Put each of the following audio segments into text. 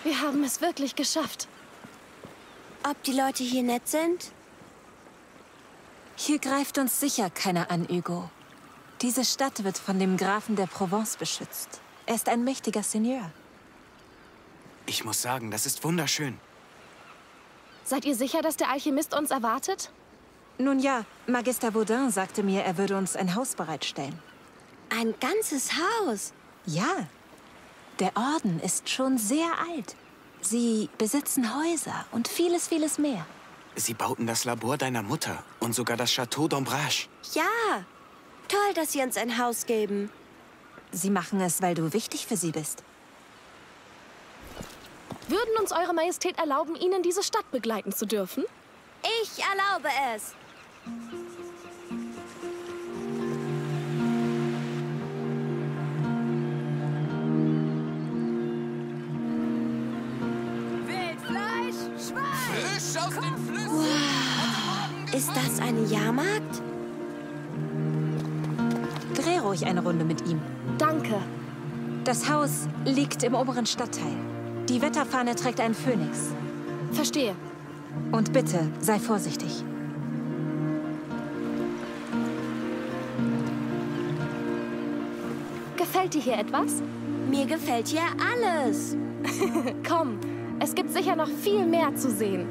Wir haben es wirklich geschafft. Ob die Leute hier nett sind? Hier greift uns sicher keiner an, Hugo. Diese Stadt wird von dem Grafen der Provence beschützt. Er ist ein mächtiger Seigneur. Ich muss sagen, das ist wunderschön. Seid ihr sicher, dass der Alchemist uns erwartet? Nun ja, Magister Baudin sagte mir, er würde uns ein Haus bereitstellen. Ein ganzes Haus? Ja. Der Orden ist schon sehr alt. Sie besitzen Häuser und vieles, vieles mehr. Sie bauten das Labor deiner Mutter und sogar das Château d'Ombrage. Ja. Toll, dass Sie uns ein Haus geben. Sie machen es, weil du wichtig für sie bist. Würden uns Eure Majestät erlauben, Ihnen diese Stadt begleiten zu dürfen? Ich erlaube es. Wildfleisch, Schwein! Frisch aus den Flüssen! Wow. Ist das ein Jahrmarkt? Dreh ruhig eine Runde mit ihm. Danke. Das Haus liegt im oberen Stadtteil. Die Wetterfahne trägt einen Phönix. Verstehe. Und bitte, sei vorsichtig. Gefällt dir hier etwas? Mir gefällt hier alles. Komm, es gibt sicher noch viel mehr zu sehen.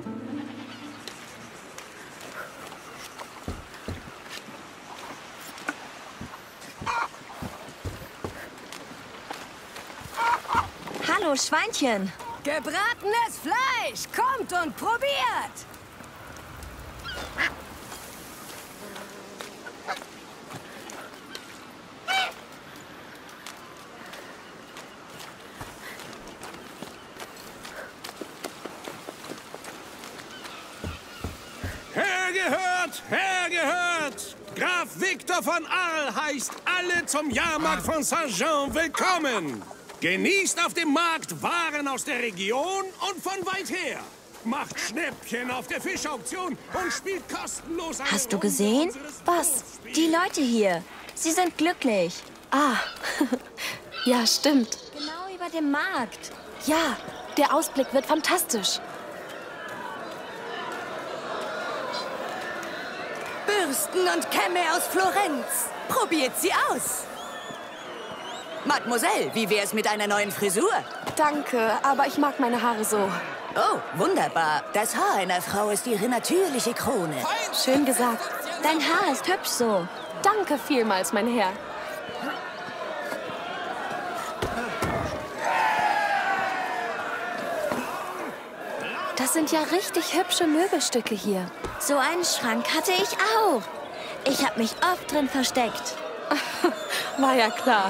Hallo, Schweinchen. Gebratenes Fleisch! Kommt und probiert! Hergehört! Hergehört! Graf Victor von Arles heißt alle zum Jahrmarkt von Saint-Jean willkommen! Genießt auf dem Markt Waren aus der Region und von weit her. Macht Schnäppchen auf der Fischauktion und spielt kostenlos eine Hast du Runde gesehen? unseres Was? Bootsspiels. Die Leute hier. Sie sind glücklich. Ah, ja, stimmt. Genau über dem Markt. Ja, der Ausblick wird fantastisch. Bürsten und Kämme aus Florenz. Probiert sie aus. Mademoiselle, wie wär's mit einer neuen Frisur? Danke, aber ich mag meine Haare so. Oh, wunderbar. Das Haar einer Frau ist ihre natürliche Krone. Schön gesagt. Dein Haar ist hübsch so. Danke vielmals, mein Herr. Das sind ja richtig hübsche Möbelstücke hier. So einen Schrank hatte ich auch. Ich habe mich oft drin versteckt. War ja klar.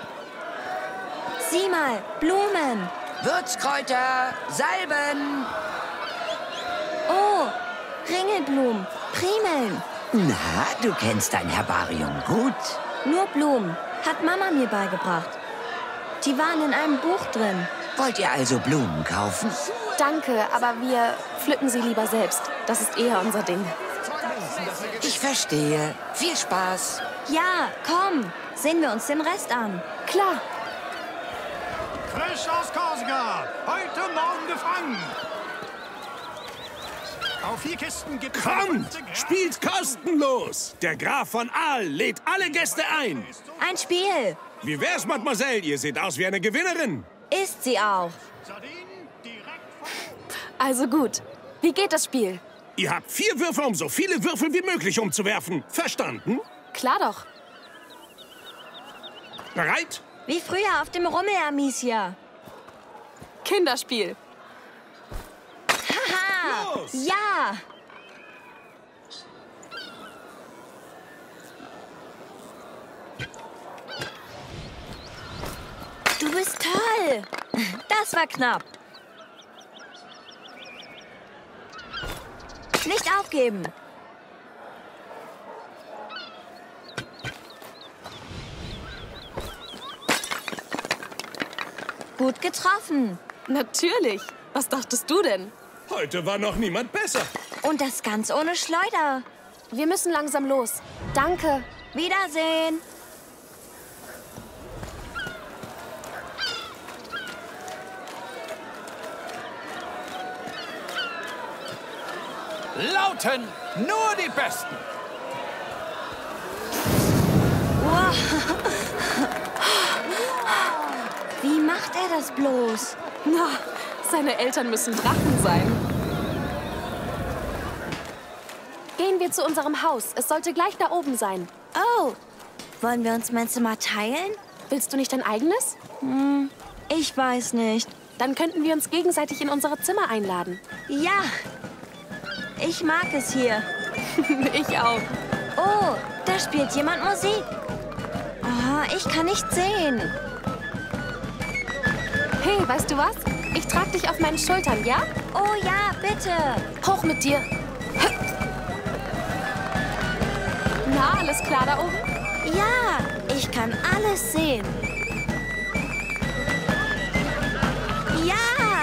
Sieh mal, Blumen. Würzkräuter, Salben. Oh, Ringelblumen, Primeln. Na, du kennst dein Herbarium gut. Nur Blumen. Hat Mama mir beigebracht. Die waren in einem Buch drin. Wollt ihr also Blumen kaufen? Danke, aber wir pflücken sie lieber selbst. Das ist eher unser Ding. Ich verstehe. Viel Spaß. Ja, komm. Sehen wir uns den Rest an. Klar. Frisch aus Korsika. Heute Morgen gefangen. Auf 4 Kisten gibt es... Kommt! Spielt kostenlos! Der Graf von Arles lädt alle Gäste ein. Ein Spiel. Wie wär's, Mademoiselle? Ihr seht aus wie eine Gewinnerin. Ist sie auch. Sardinen direkt Also gut. Wie geht das Spiel? Ihr habt 4 Würfel, um so viele Würfel wie möglich umzuwerfen. Verstanden? Klar doch. Bereit? Wie früher auf dem Rummel, Amicia. Kinderspiel. Haha. Los! Ja. Du bist toll. Das war knapp. Nicht aufgeben. Gut getroffen. Natürlich. Was dachtest du denn? Heute war noch niemand besser. Und das ganz ohne Schleuder. Wir müssen langsam los. Danke. Wiedersehen. Lauten nur die Besten. Wow. Wie macht er das bloß? Na, seine Eltern müssen Drachen sein. Gehen wir zu unserem Haus. Es sollte gleich da oben sein. Oh, wollen wir uns mein Zimmer teilen? Willst du nicht dein eigenes? Ich weiß nicht. Dann könnten wir uns gegenseitig in unsere Zimmer einladen. Ja, ich mag es hier. Ich auch. Oh, da spielt jemand Musik. Oh, ich kann nicht sehen. Hey, weißt du was? Ich trage dich auf meinen Schultern, ja? Oh ja, bitte. Hoch mit dir. Na, alles klar da oben? Ja, ich kann alles sehen. Ja!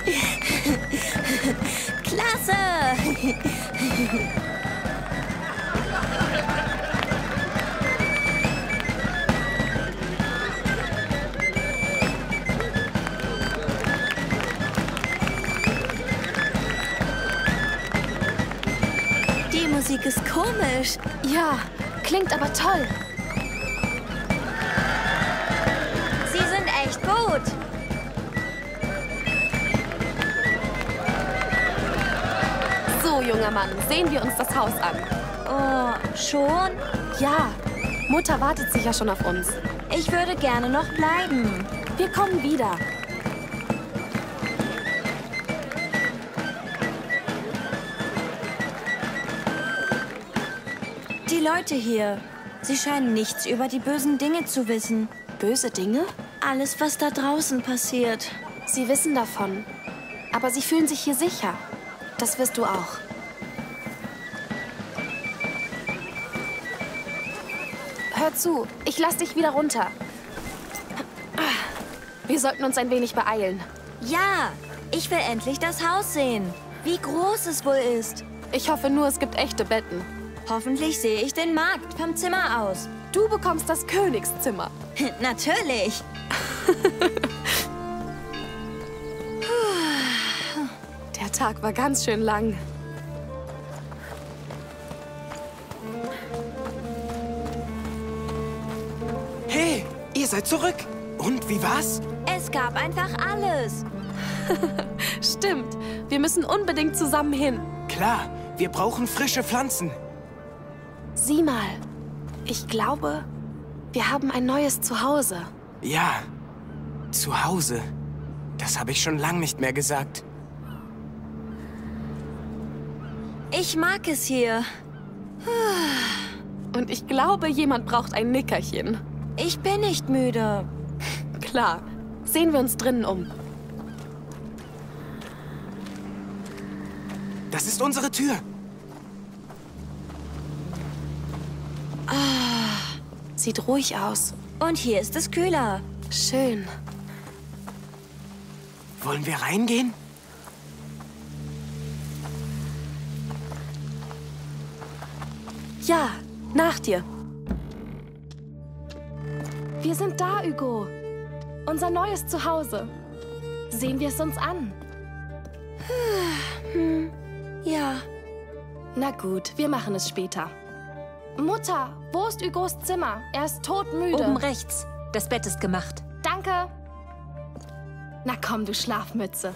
Klasse! Die Musik ist komisch. Ja, klingt aber toll. Sie sind echt gut. So, junger Mann, sehen wir uns das Haus an. Oh, schon? Ja, Mutter wartet sicher schon auf uns. Ich würde gerne noch bleiben. Wir kommen wieder. Die Leute hier, sie scheinen nichts über die bösen Dinge zu wissen. Böse Dinge? Alles, was da draußen passiert. Sie wissen davon. Aber sie fühlen sich hier sicher. Das wirst du auch. Hör zu, ich lass dich wieder runter. Wir sollten uns ein wenig beeilen. Ja, ich will endlich das Haus sehen. Wie groß es wohl ist. Ich hoffe nur, es gibt echte Betten. Hoffentlich sehe ich den Markt vom Zimmer aus. Du bekommst das Königszimmer. Natürlich. Der Tag war ganz schön lang. Hey, ihr seid zurück. Und wie war's? Es gab einfach alles. Stimmt, wir müssen unbedingt zusammen hin. Klar, wir brauchen frische Pflanzen. Sieh mal, ich glaube, wir haben ein neues Zuhause. Ja, zu Hause. Das habe ich schon lang nicht mehr gesagt. Ich mag es hier. Und ich glaube, jemand braucht ein Nickerchen. Ich bin nicht müde. Klar, sehen wir uns drinnen um. Das ist unsere Tür. Sieht ruhig aus. Und hier ist es kühler. Schön. Wollen wir reingehen? Ja, nach dir. Wir sind da, Hugo. Unser neues Zuhause. Sehen wir es uns an. Ja. Na gut, wir machen es später. Mutter, wo ist Hugos Zimmer? Er ist todmüde. Oben rechts. Das Bett ist gemacht. Danke. Na komm, du Schlafmütze.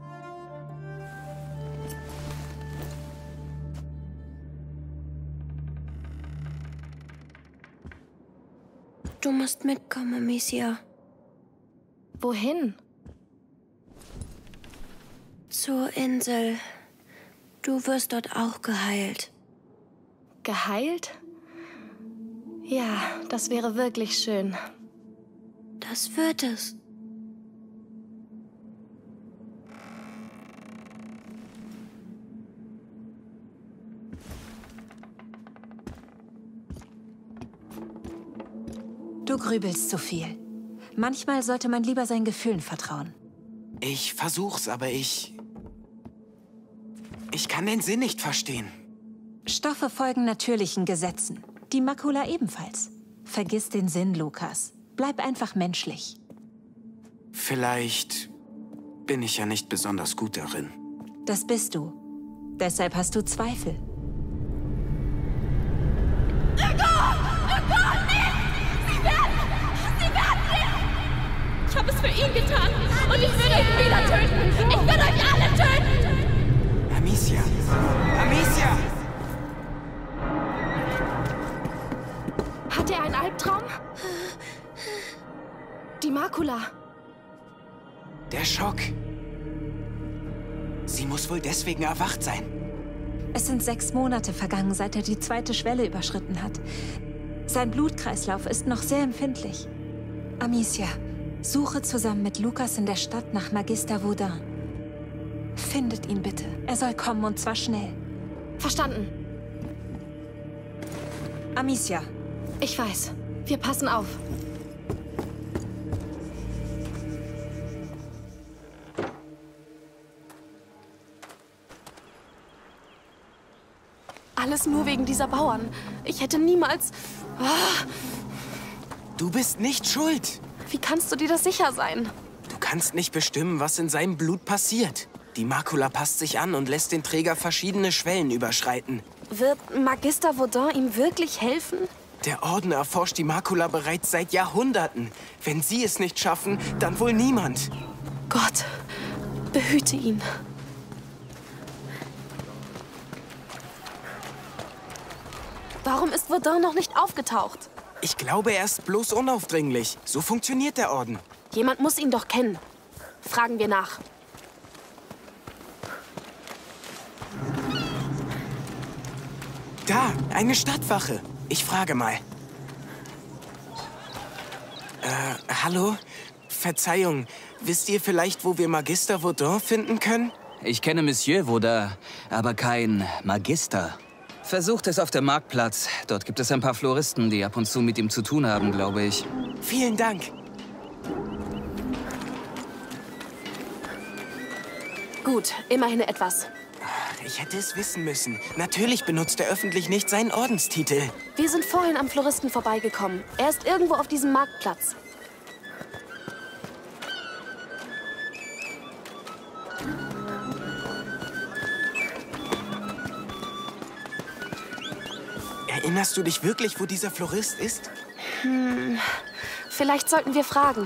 Du musst mitkommen, Amicia. Wohin? Zur Insel. Du wirst dort auch geheilt. Geheilt? Ja, das wäre wirklich schön. Das wird es. Du grübelst zu viel. Manchmal sollte man lieber seinen Gefühlen vertrauen. Ich versuch's, aber ich kann den Sinn nicht verstehen. Stoffe folgen natürlichen Gesetzen. Die Makula ebenfalls. Vergiss den Sinn, Lukas. Bleib einfach menschlich. Vielleicht bin ich ja nicht besonders gut darin. Das bist du. Deshalb hast du Zweifel. Ich habe es für ihn getan und ich will euch wieder töten. Ich will euch alle töten. Amicia! Amicia! Hat er einen Albtraum? Die Makula. Der Schock. Sie muss wohl deswegen erwacht sein. Es sind 6 Monate vergangen, seit er die 2. Schwelle überschritten hat. Sein Blutkreislauf ist noch sehr empfindlich. Amicia, suche zusammen mit Lukas in der Stadt nach Magister Vaudin. Findet ihn bitte. Er soll kommen und zwar schnell. Verstanden. Amicia. Ich weiß. Wir passen auf. Alles nur wegen dieser Bauern. Ich hätte niemals... Ah, Du bist nicht schuld. wie kannst du dir das sicher sein? Du kannst nicht bestimmen, was in seinem Blut passiert. Die Makula passt sich an und lässt den Träger verschiedene Schwellen überschreiten. Wird Magister Vaudin ihm wirklich helfen? Der Orden erforscht die Makula bereits seit Jahrhunderten. Wenn sie es nicht schaffen, dann wohl niemand. Gott, behüte ihn. Warum ist Vaudin noch nicht aufgetaucht? Ich glaube, er ist bloß unaufdringlich. So funktioniert der Orden. Jemand muss ihn doch kennen. Fragen wir nach. Da, eine Stadtwache. Ich frage mal. Hallo? Verzeihung, wisst ihr vielleicht, wo wir Magister Vaudin finden können? Ich kenne Monsieur Vaudin, aber kein Magister. Versucht es auf dem Marktplatz. Dort gibt es ein paar Floristen, die ab und zu mit ihm zu tun haben, glaube ich. Vielen Dank. Gut, immerhin etwas. Ich hätte es wissen müssen. Natürlich benutzt er öffentlich nicht seinen Ordenstitel. Wir sind vorhin am Floristen vorbeigekommen. Er ist irgendwo auf diesem Marktplatz. Erinnerst du dich wirklich, wo dieser Florist ist? Vielleicht sollten wir fragen.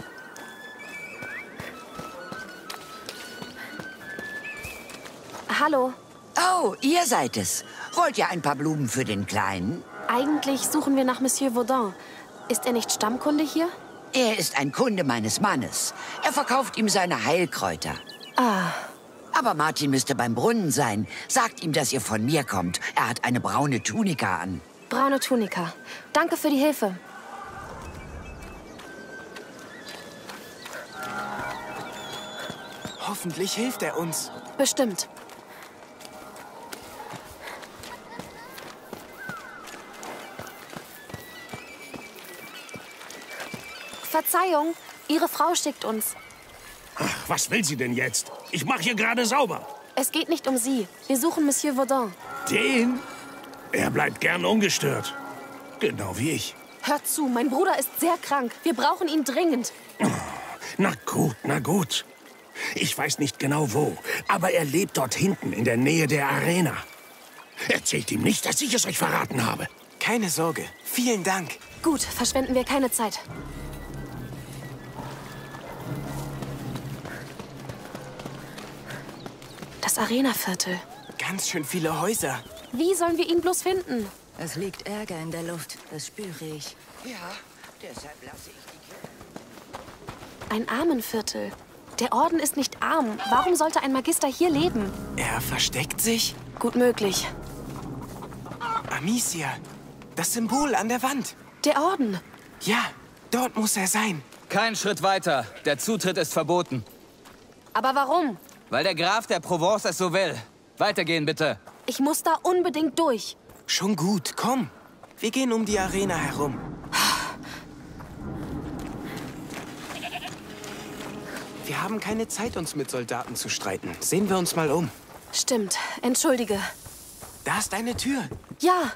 Hallo. Oh, ihr seid es. Wollt ihr ein paar Blumen für den Kleinen? Eigentlich suchen wir nach Monsieur Vaudin. Ist er nicht Stammkunde hier? Er ist ein Kunde meines Mannes. Er verkauft ihm seine Heilkräuter. Ah, Aber Martin müsste beim Brunnen sein. Sagt ihm, dass ihr von mir kommt. Er hat eine braune Tunika an. braune Tunika. Danke für die Hilfe. Hoffentlich hilft er uns. Bestimmt. Verzeihung, Ihre Frau schickt uns. Ach, was will sie denn jetzt? Ich mache hier gerade sauber. Es geht nicht um Sie. Wir suchen Monsieur Vaudin. Den? Er bleibt gern ungestört. Genau wie ich. Hört zu, mein Bruder ist sehr krank. Wir brauchen ihn dringend. Na gut, na gut. Ich weiß nicht genau wo, aber er lebt dort hinten in der Nähe der Arena. Erzählt ihm nicht, dass ich es euch verraten habe. Keine Sorge. Vielen Dank. Gut, verschwenden wir keine Zeit. Das Arena-Viertel. Ganz schön viele Häuser. Wie sollen wir ihn bloß finden? Es liegt Ärger in der Luft, das spüre ich. Ja, deshalb lasse ich die Kinder. Ein Armenviertel. Der Orden ist nicht arm. Warum sollte ein Magister hier leben? Er versteckt sich? Gut möglich. Amicia, das Symbol an der Wand. Der Orden. Ja, dort muss er sein. Kein Schritt weiter. Der Zutritt ist verboten. Aber warum? Weil der Graf der Provence es so will. Weitergehen, bitte. Ich muss da unbedingt durch. Schon gut, komm. Wir gehen um die Arena herum. Wir haben keine Zeit, uns mit Soldaten zu streiten. Sehen wir uns mal um. Stimmt. Entschuldige. Da ist eine Tür. Ja.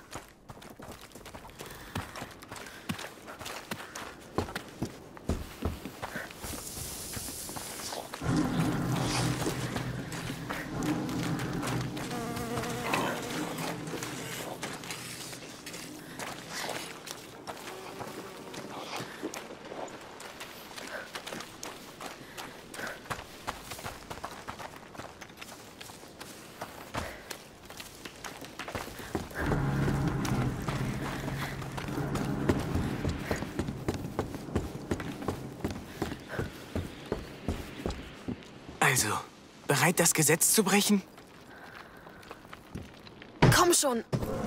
Also, bereit, das Gesetz zu brechen? Komm schon.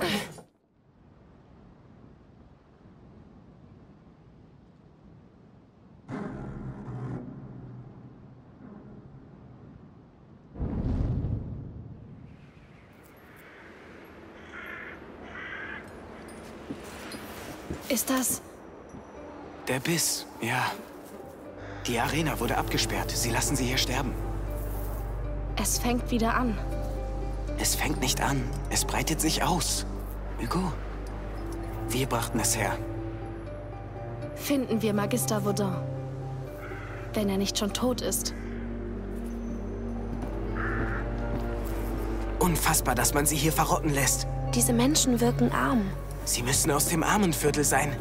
Ist das... Der Biss, ja. Die Arena wurde abgesperrt. Sie lassen sie hier sterben. Es fängt wieder an. Es fängt nicht an. Es breitet sich aus. Hugo, wir brachten es her. Finden wir Magister Vaudin. Wenn er nicht schon tot ist. Unfassbar, dass man sie hier verrotten lässt. Diese Menschen wirken arm. Sie müssen aus dem Armenviertel sein.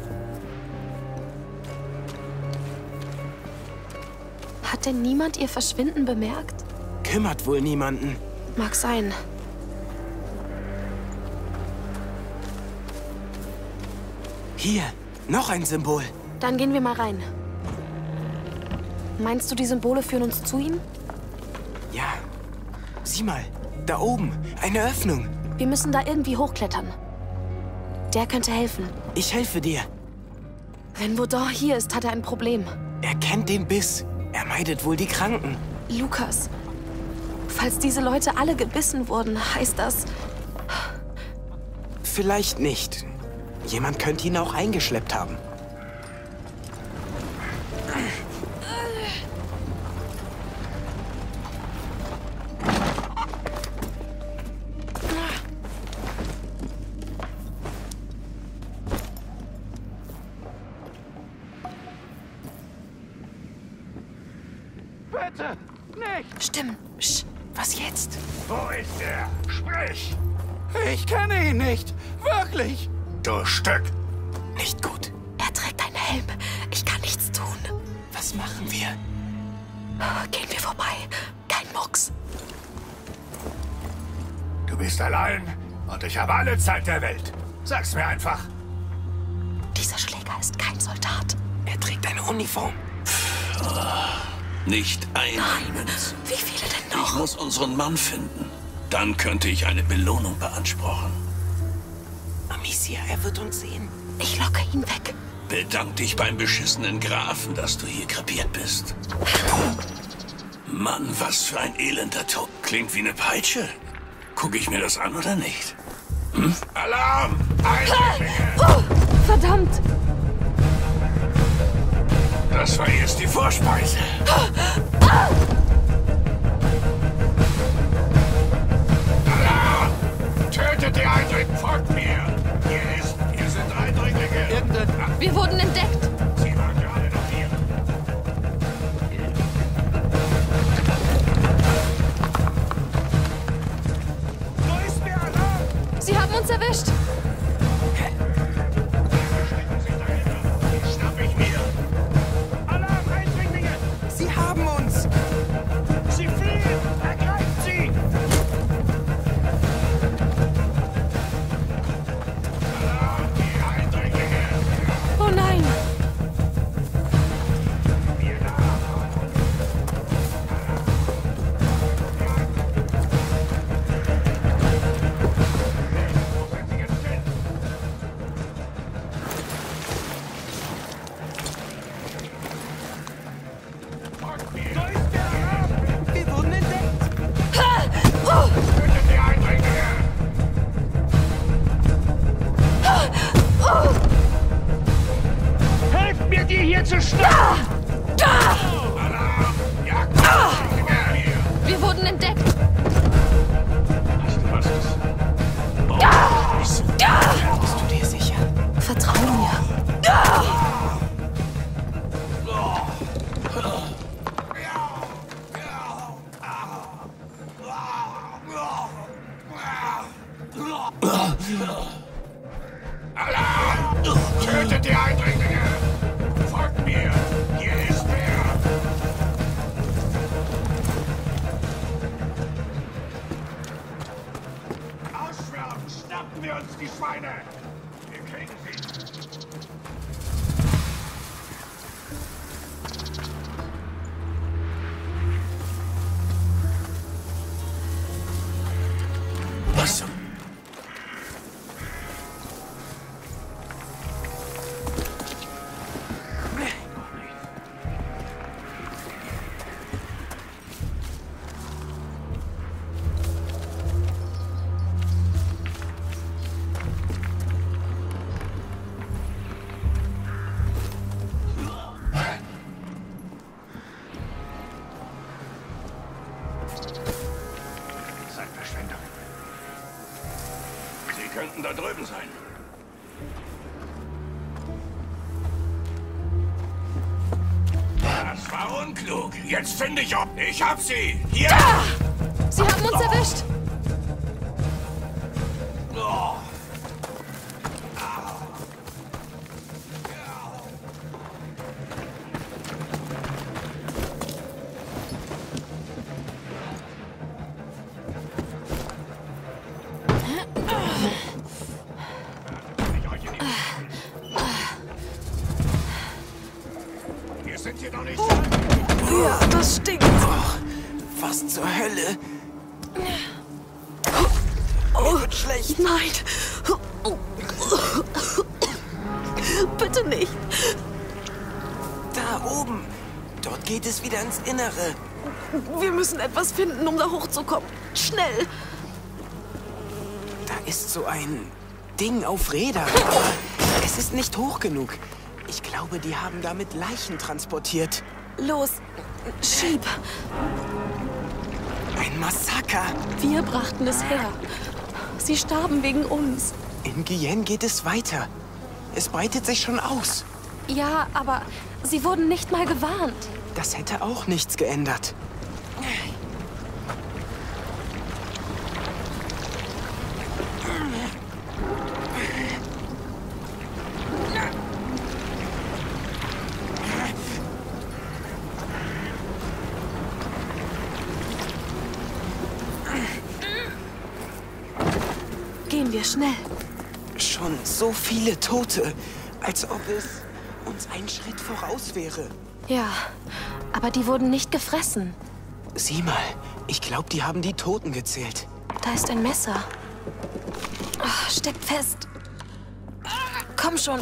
Hat denn niemand ihr Verschwinden bemerkt? Kümmert wohl niemanden. Mag sein. Hier, noch ein Symbol. Dann gehen wir mal rein. Meinst du, die Symbole führen uns zu ihm? Ja. Sieh mal, da oben, eine Öffnung. Wir müssen da irgendwie hochklettern. Der könnte helfen. Ich helfe dir. Wenn Vaudin hier ist, hat er ein Problem. Er kennt den Biss. Er meidet wohl die Kranken. Lukas, falls diese Leute alle gebissen wurden, heißt das... Vielleicht nicht. Jemand könnte ihn auch eingeschleppt haben. Bitte, nicht! Stimmt. Psst. Was jetzt? Wo ist er? Sprich! Ich kenne ihn nicht. Wirklich. Du Stück! Nicht gut. Er trägt einen Helm. Ich kann nichts tun. Was machen wir? Gehen wir vorbei. Kein Mucks. Du bist allein und ich habe alle Zeit der Welt. Sag's mir einfach. Dieser Schläger ist kein Soldat. Er trägt eine Uniform. Nicht einnehmen. Wie viele denn noch? Ich muss unseren Mann finden. Dann könnte ich eine Belohnung beanspruchen. Amicia, er wird uns sehen. Ich locke ihn weg. Bedank dich beim beschissenen Grafen, dass du hier krepiert bist. Mann, was für ein elender Tod. Klingt wie eine Peitsche. Guck ich mir das an oder nicht? Hm? Alarm! Eindringlinge! Oh, verdammt! Das war erst die Vorspeise. Alarm! Tötet die Eindringlinge! Folgt mir! Hier sind Eindringlinge! Wir wurden entdeckt! Sie waren gerade noch hier. Wo ist der Alarm? Sie haben uns erwischt! Schnapp ich mir! Alarm, Eindringlinge! Sie haben uns! Sie fliehen! Ergreift sie! Alarm, die Eindringlinge! Oh nein! Wir da! Wo sind sie jetzt hin? Folgt mir! Da ist der Alarm! Wir wurden entdeckt! Tötet die Eindringlinge! Helft mir, die hier zu schnappen! Alarm! Jagt die Eindringlinge! Wir wurden entdeckt! Du hast es. Bist du dir sicher? Vertrau mir. Alarm! Tötet die Eindringlinge! Folgt mir! Hier ist er! Ausschwärmen! Schnappen wir uns die Schweine! Wir kriegen sie! könnten da drüben sein. Das war unklug. Jetzt finde ich ob. Ich hab sie. Hier. Da! Sie haben uns erwischt. Oh. Wir sind hier doch nicht. Ja, das stinkt. Was zur Hölle? Oh, schlecht. Nein. Bitte nicht. Da oben. Dort geht es wieder ins Innere. Wir müssen etwas finden, um da hochzukommen. Schnell. Da ist so ein Ding auf Rädern, aber es ist nicht hoch genug. Ich glaube, die haben damit Leichen transportiert. Los, schieb. Ein Massaker. Wir brachten es her. Sie starben wegen uns. In Guyenne geht es weiter. Es breitet sich schon aus. Ja, aber sie wurden nicht mal gewarnt. Das hätte auch nichts geändert. Gehen wir schnell. Schon so viele Tote, als ob es uns ein Schritt voraus wäre. Ja, aber die wurden nicht gefressen. Sieh mal, ich glaube, die haben die Toten gezählt. Da ist ein Messer. Oh, steck fest. Komm schon.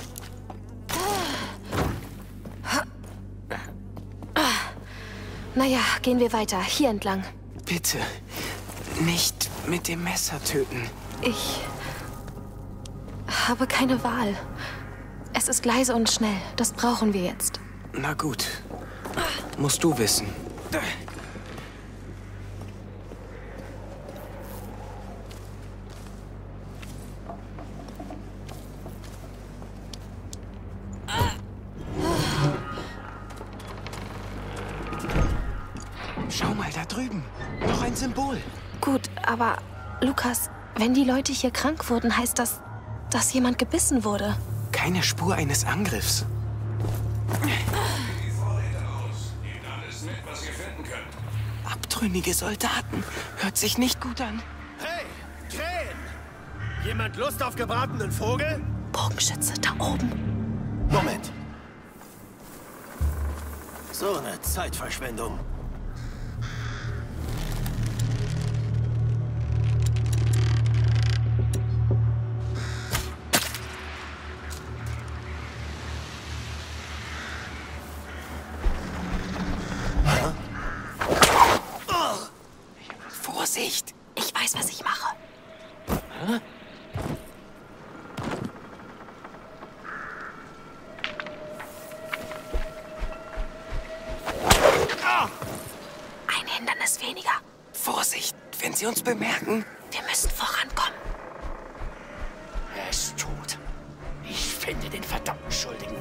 Naja, gehen wir weiter. Hier entlang. Bitte, nicht mit dem Messer töten. Ich habe keine Wahl. Es ist leise und schnell. Das brauchen wir jetzt. Na gut. Musst du wissen. Schau mal, da drüben. Noch ein Symbol. Gut, aber Lukas, wenn die Leute hier krank wurden, heißt das, dass jemand gebissen wurde. Keine Spur eines Angriffs. Abtrünnige Soldaten. Hört sich nicht gut an. Hey, Krähen! Jemand Lust auf gebratenen Vogel? Bogenschütze, da oben. Moment. So eine Zeitverschwendung. Vorsicht! Ich weiß, was ich mache. Hä? Ein Hindernis weniger. Vorsicht, wenn sie uns bemerken. Wir müssen vorankommen. Er ist tot. Ich finde den verdammten Schuldigen.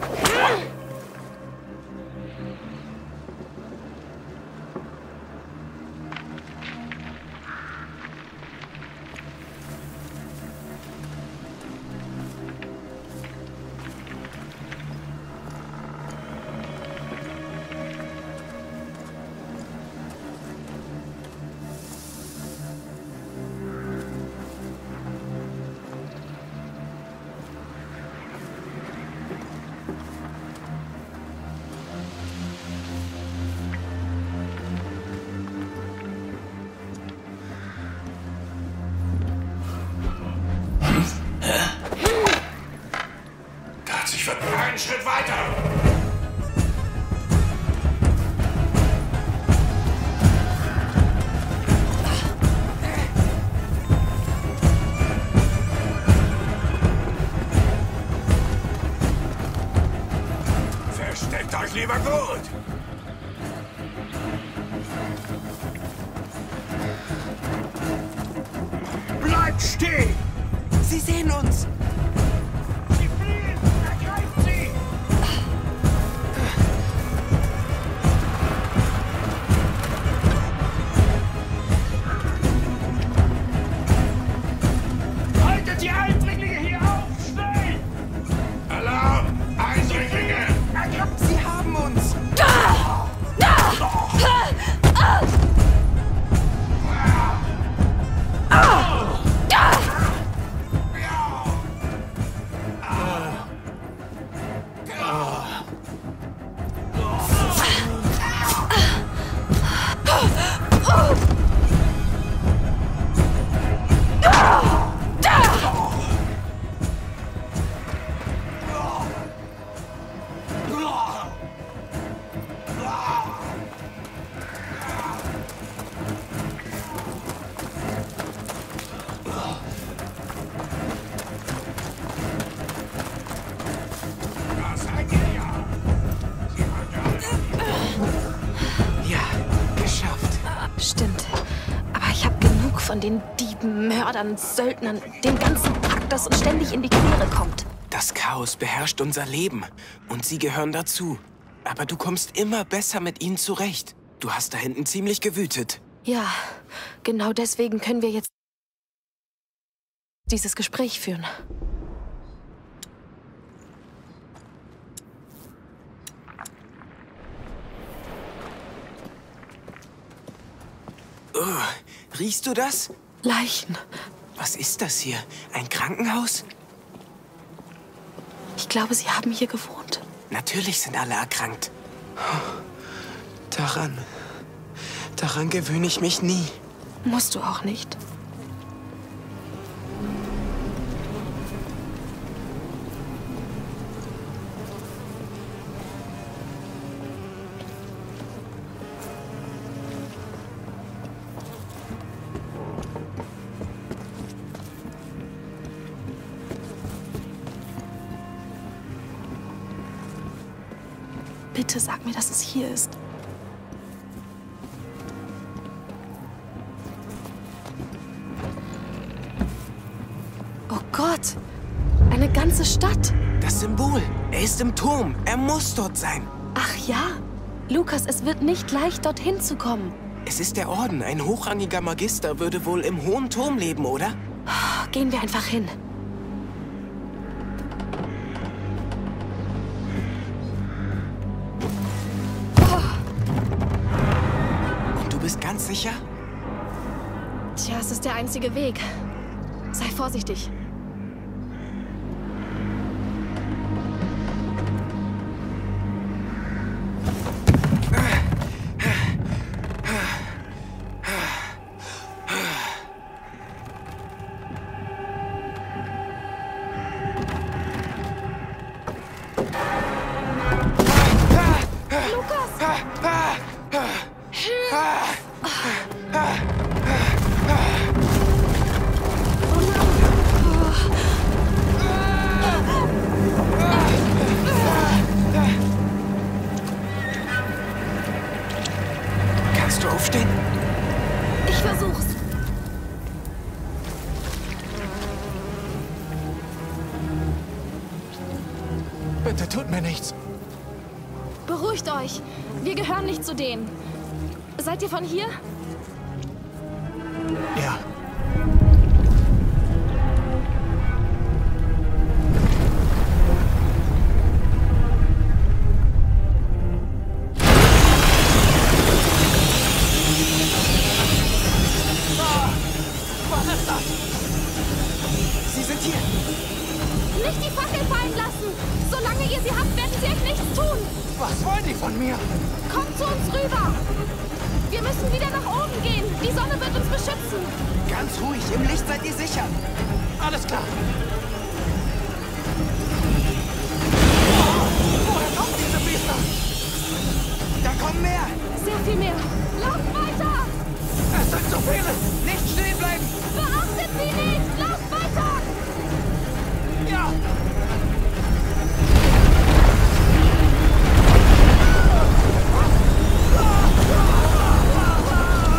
Einen Schritt weiter! Versteckt euch lieber gut! Bleibt stehen! Sie sehen sehen uns! Sie fliehen! Ergreift sie! Haltet die Eindringlinge hier auf! Schnell! Alarm! Eindringlinge! Sie haben uns! Stimmt. Aber ich habe genug von den Dieben, Mördern, Söldnern, dem ganzen Pack, das uns ständig in die Quere kommt. Das Chaos beherrscht unser Leben und sie gehören dazu. Aber du kommst immer besser mit ihnen zurecht. Du hast da hinten ziemlich gewütet. Ja, genau deswegen können wir jetzt dieses Gespräch führen. Oh, riechst du das? Leichen. Was ist das hier? Ein Krankenhaus? Ich glaube, sie haben hier gewohnt. Natürlich sind alle erkrankt. Daran gewöhne ich mich nie. Musst du auch nicht. Bitte sag mir, dass es hier ist. Oh Gott! Eine ganze Stadt! Das Symbol! Er ist im Turm! Er muss dort sein! Ach ja! Lukas, es wird nicht leicht, dorthin zu kommen. Es ist der Orden. Ein hochrangiger Magister würde wohl im hohen Turm leben, oder? Gehen wir einfach hin. Ganz sicher? Tja, es ist der einzige Weg. Sei vorsichtig. Kannst du aufstehen? Ich versuch's. Bitte tut mir nichts. Beruhigt euch. Wir gehören nicht zu denen. Seid ihr von hier? Ja. Was ist das? Sie sind hier. Nicht die Fackel fallen lassen! Solange ihr sie habt, werden sie euch nichts tun! Was wollen die von mir? Kommt zu uns rüber! Wir müssen wieder nach oben gehen. Die Sonne wird uns beschützen. Ganz ruhig. Im Licht seid ihr sicher. Alles klar. Woher kommen diese Biester? Da kommen mehr. Sehr viel mehr. Lauft weiter! Es sind so viele. Nicht stehen bleiben. Beachtet sie nicht! Lauft weiter! Ja.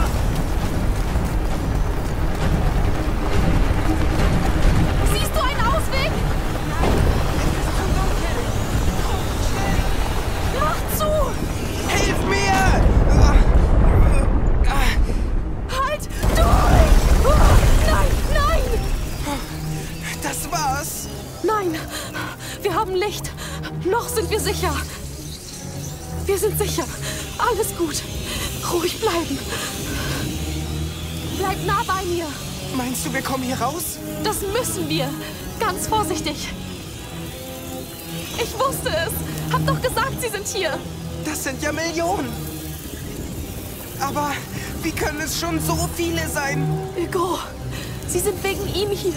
Siehst du ein Noch sind wir sicher. Wir sind sicher. Alles gut. Ruhig bleiben. Bleib nah bei mir. Meinst du, wir kommen hier raus? Das müssen wir. Ganz vorsichtig. Ich wusste es. Hab doch gesagt, sie sind hier. Das sind ja Millionen. Aber wie können es schon so viele sein? Hugo, sie sind wegen ihm hier.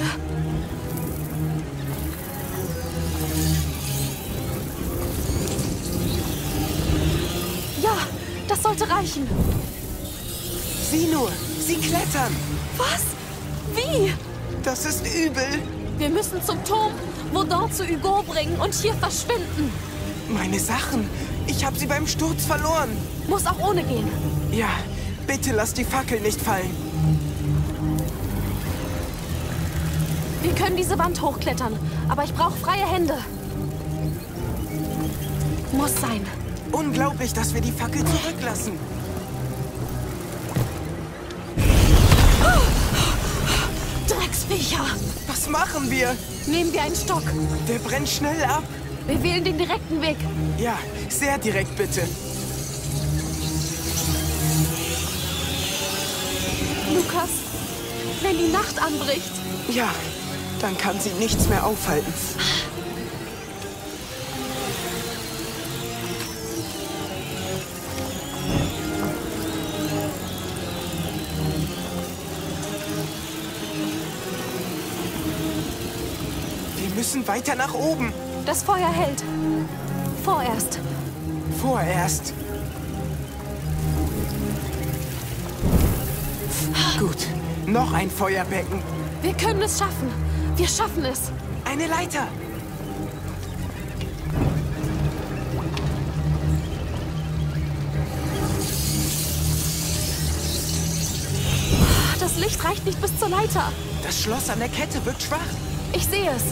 Ja, das sollte reichen. Sieh nur, sie klettern. Was? Wie? Das ist übel. Wir müssen zum Turm, dort zu Hugo bringen und hier verschwinden. Meine Sachen. Ich habe sie beim Sturz verloren. Muss auch ohne gehen. Ja, bitte lass die Fackel nicht fallen. Wir können diese Wand hochklettern, aber ich brauche freie Hände. Muss sein. Unglaublich, dass wir die Fackel zurücklassen. Drecksviecher! Was machen wir? Nehmen wir einen Stock. Der brennt schnell ab. Wir wählen den direkten Weg. Ja, sehr direkt bitte. Lukas, wenn die Nacht anbricht. Ja, dann kann sie nichts mehr aufhalten. Wir müssen weiter nach oben. Das Feuer hält. Vorerst. Vorerst. Gut, noch ein Feuerbecken. Wir können es schaffen. Wir schaffen es. Eine Leiter. Das Licht reicht nicht bis zur Leiter. Das Schloss an der Kette wirkt schwach. Ich sehe es.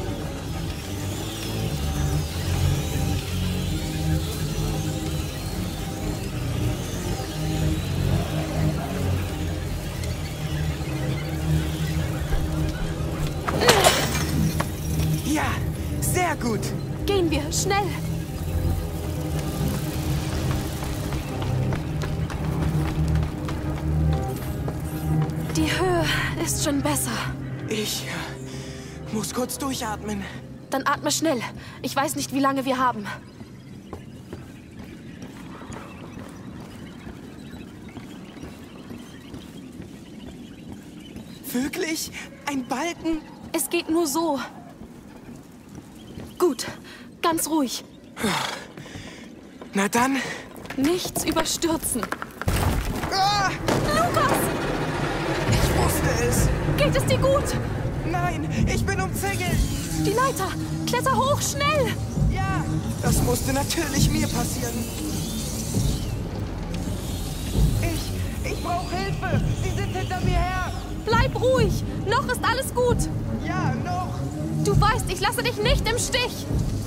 Ja, sehr gut. Gehen wir, schnell. Die Höhe ist schon besser. Ich muss kurz durchatmen. Dann atme schnell. Ich weiß nicht, wie lange wir haben. Wirklich? Ein Balken? Es geht nur so. Gut, ganz ruhig. Na dann. Nichts überstürzen. Ah! Lukas! Ich wusste es. Geht es dir gut? Nein, ich bin umzingelt. Die Leiter! Kletter hoch, schnell! Ja, das musste natürlich mir passieren. Ich brauche Hilfe. Sie sind hinter mir her. Bleib ruhig. Noch ist alles gut. Ja, noch. Du weißt, ich lasse dich nicht im Stich.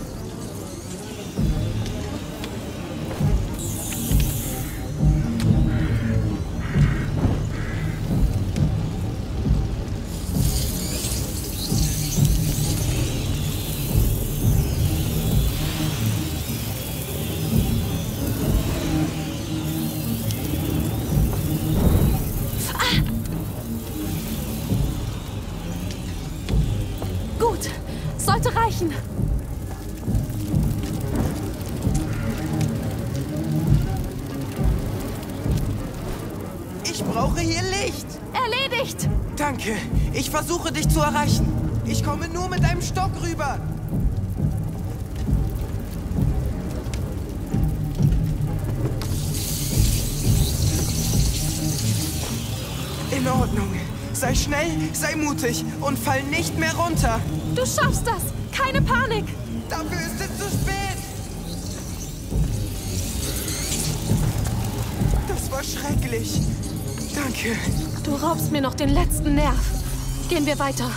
Gut, sollte reichen. Ich brauche hier Licht. Erledigt. Danke. Ich versuche, dich zu erreichen. Ich komme nur mit einem Stock rüber. In Ordnung. Sei schnell, sei mutig und fall nicht mehr runter. Du schaffst das. Keine Panik. Dafür ist es zu spät. Das war schrecklich. Danke. Du raubst mir noch den letzten Nerv. Gehen wir weiter.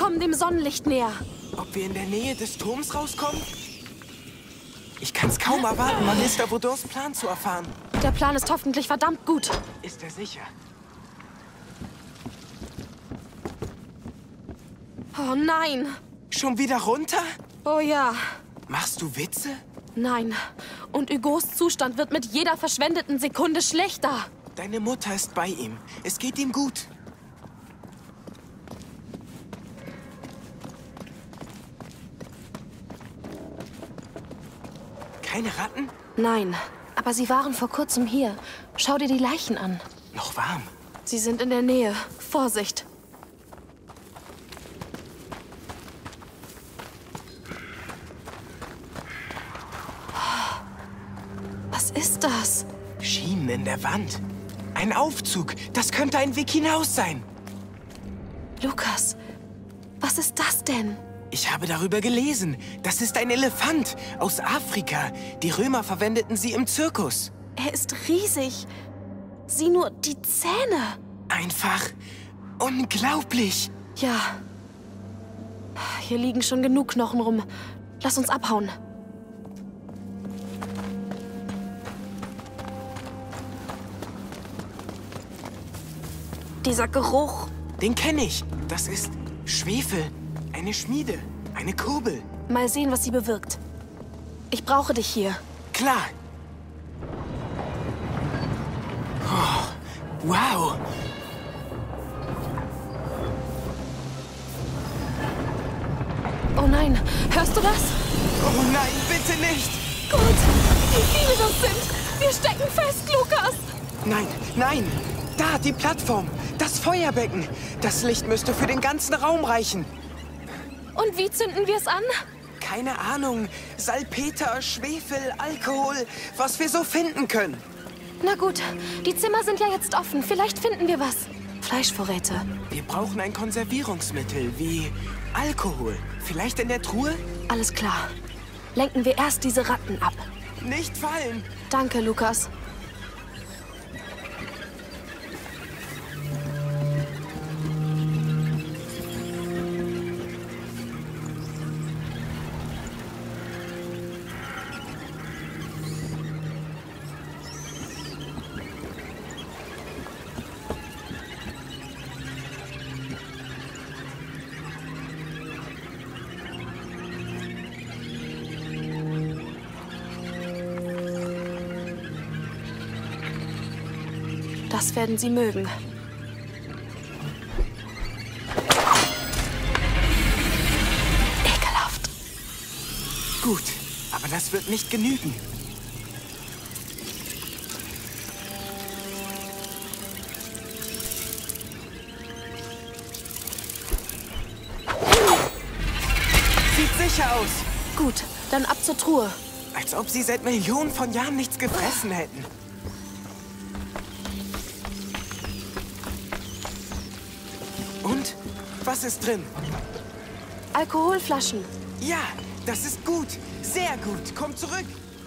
kommen dem Sonnenlicht näher. Ob wir in der Nähe des Turms rauskommen? Ich kann's kaum erwarten, Magister Vaudins Plan zu erfahren. Der Plan ist hoffentlich verdammt gut. Ist er sicher? Oh nein. Schon wieder runter? Oh ja. Machst du Witze? Nein. Und Hugos Zustand wird mit jeder verschwendeten Sekunde schlechter. Deine Mutter ist bei ihm. Es geht ihm gut. Keine Ratten? Nein, aber sie waren vor kurzem hier. Schau dir die Leichen an. Noch warm. Sie sind in der Nähe. Vorsicht. Was ist das? Schienen in der Wand. Ein Aufzug. Das könnte ein Weg hinaus sein. Lukas, was ist das denn? Ich habe darüber gelesen. Das ist ein Elefant aus Afrika. Die Römer verwendeten sie im Zirkus. Er ist riesig. Sieh nur die Zähne. Einfach unglaublich. Ja. Hier liegen schon genug Knochen rum. Lass uns abhauen. Dieser Geruch. Den kenne ich. Das ist Schwefel. Eine Schmiede. Eine Kurbel. Mal sehen, was sie bewirkt. Ich brauche dich hier. Klar. Oh, wow. Oh nein, hörst du das? Oh nein, bitte nicht. Gut, wie viele das sind. Wir stecken fest, Lukas. Nein, nein. Da, die Plattform. Das Feuerbecken. Das Licht müsste für den ganzen Raum reichen. Und wie zünden wir es an? Keine Ahnung. Salpeter, Schwefel, Alkohol. Was wir so finden können. Na gut, die Zimmer sind ja jetzt offen. Vielleicht finden wir was. Fleischvorräte. Wir brauchen ein Konservierungsmittel wie Alkohol. Vielleicht in der Truhe? Alles klar. Lenken wir erst diese Ratten ab. Nicht fallen. Danke, Lukas. Das werden sie mögen. Ekelhaft. Gut, aber das wird nicht genügen. Sieht sicher aus. Gut, dann ab zur Truhe. Als ob sie seit Millionen von Jahren nichts gefressen hätten. Und? Was ist drin? Alkoholflaschen. Ja, das ist gut. Sehr gut. Komm zurück.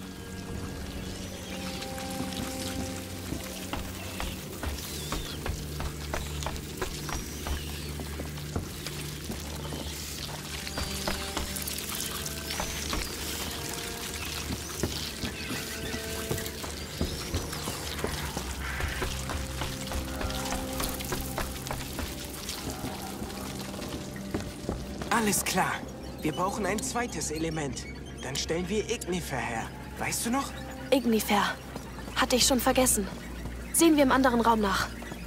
Alles klar. Wir brauchen ein zweites Element. Dann stellen wir Ignifer her. Weißt du noch? Ignifer. Hatte ich schon vergessen. Sehen wir im anderen Raum nach.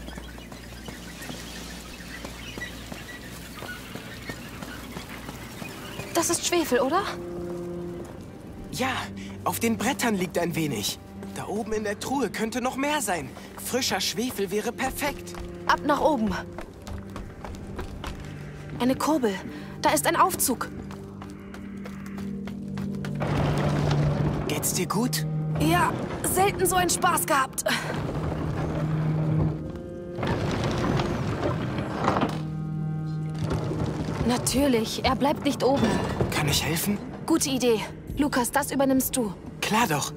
Das ist Schwefel, oder? Ja, auf den Brettern liegt ein wenig. Da oben in der Truhe könnte noch mehr sein. Frischer Schwefel wäre perfekt. Ab nach oben. Eine Kurbel. Da ist ein Aufzug. Geht's dir gut? Ja, selten so einen Spaß gehabt. Natürlich, er bleibt nicht oben. Kann ich helfen? Gute Idee. Lukas, das übernimmst du. Klar doch.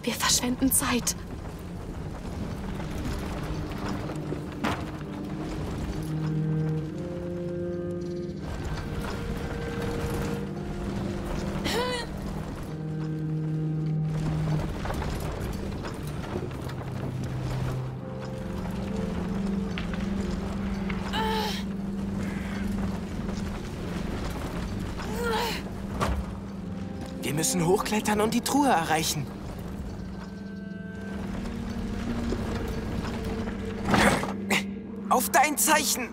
Wir verschwenden Zeit. Wir müssen hochklettern und die Truhe erreichen. Auf dein Zeichen!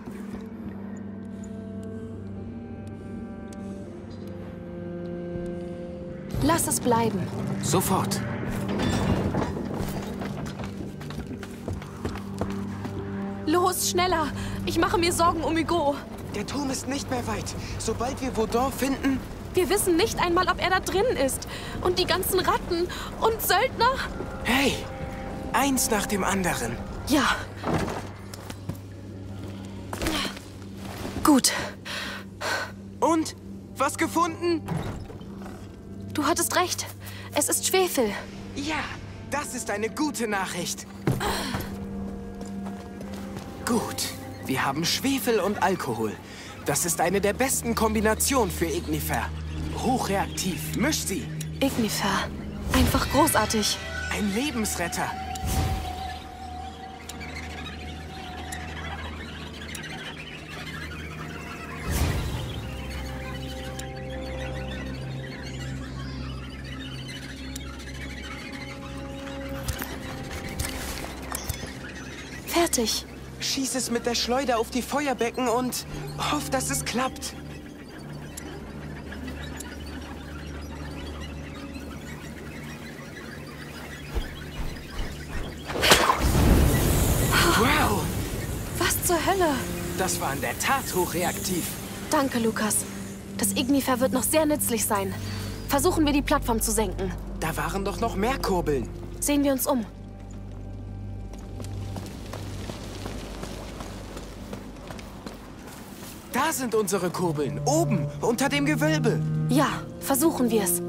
Lass es bleiben. Sofort. Los, schneller! Ich mache mir Sorgen um Hugo. Der Turm ist nicht mehr weit. Sobald wir Vaudin finden... Wir wissen nicht einmal, ob er da drin ist. Und die ganzen Ratten und Söldner. Hey, eins nach dem anderen. Ja. Gut. Und? Was gefunden? Du hattest recht. Es ist Schwefel. Ja, das ist eine gute Nachricht. Gut, wir haben Schwefel und Alkohol. Das ist eine der besten Kombinationen für Ignifer. Hochreaktiv, misch sie. Ignifer. Einfach großartig. Ein Lebensretter. Fertig. Schieß es mit der Schleuder auf die Feuerbecken und hoff, dass es klappt. Wow! Was zur Hölle? Das war in der Tat hochreaktiv. Danke, Lukas. Das Ignifer wird noch sehr nützlich sein. Versuchen wir, die Plattform zu senken. Da waren doch noch mehr Kurbeln. Sehen wir uns um. Da sind unsere Kurbeln. Oben, unter dem Gewölbe. Ja, versuchen wir es.